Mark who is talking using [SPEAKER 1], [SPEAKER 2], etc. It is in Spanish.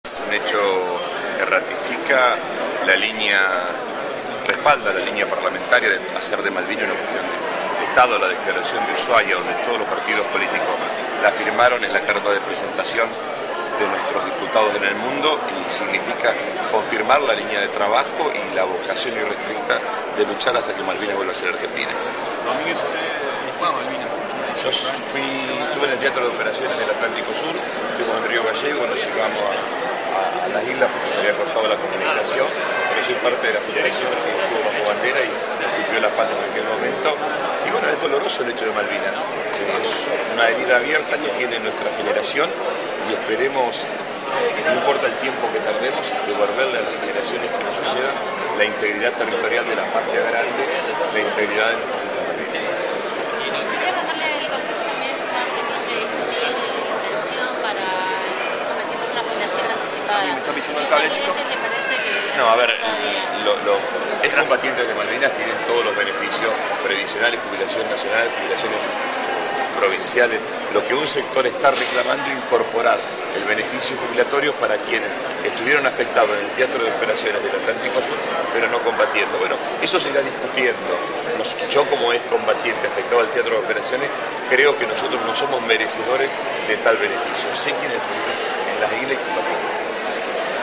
[SPEAKER 1] Es un hecho que ratifica respalda la línea parlamentaria de hacer de Malvinas una cuestión de Estado, la declaración de Ushuaia, donde todos los partidos políticos la firmaron en la carta de presentación de nuestros diputados en el mundo y significa confirmar la línea de trabajo y la vocación irrestricta de luchar hasta que Malvinas vuelva a ser Argentina.
[SPEAKER 2] Domínguez, ¿usted fue a Malvinas?
[SPEAKER 1] Yo estuve en el Teatro de Operaciones del Atlántico Sur, estuvimos en Río Gallegos, nos llegamos a las islas porque se había cortado la comunicación, pero soy parte de la federación que estuvo bajo bandera y sufrió la paz en aquel momento. Y bueno, es doloroso el hecho de Malvinas, ¿no? Es una herida abierta que tiene nuestra generación y esperemos, no importa el tiempo que tardemos, devolverle a las generaciones que nos sucedan la integridad territorial de la patria grande, la integridad de nuestra
[SPEAKER 2] ¿Me está pisando el cable, chicos?
[SPEAKER 1] No, a ver, los excombatientes de Malvinas tienen todos los beneficios previsionales, jubilación nacional, jubilaciones provinciales. Lo que un sector está reclamando es incorporar el beneficio jubilatorio para quienes estuvieron afectados en el Teatro de Operaciones del Atlántico Sur, pero no combatiendo. Bueno, eso se irá discutiendo. Yo como excombatiente afectado al Teatro de Operaciones, creo que nosotros no somos merecedores de tal beneficio. Sé quiénes estuvieron en las islas y combatiendo.